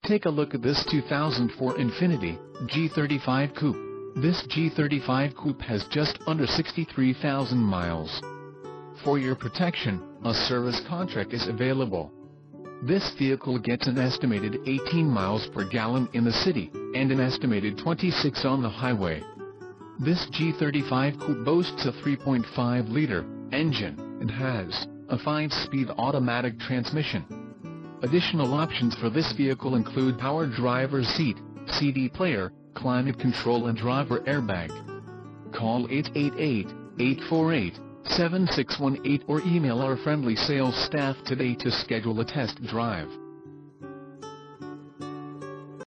Take a look at this 2004 Infiniti G35 Coupe. This G35 Coupe has just under 63,000 miles. For your protection, a service contract is available. This vehicle gets an estimated 18 miles per gallon in the city, and an estimated 26 on the highway. This G35 Coupe boasts a 3.5-liter engine, and has a 5-speed automatic transmission. Additional options for this vehicle include power driver's seat, CD player, climate control and driver airbag. Call 888-848-7618 or email our friendly sales staff today to schedule a test drive.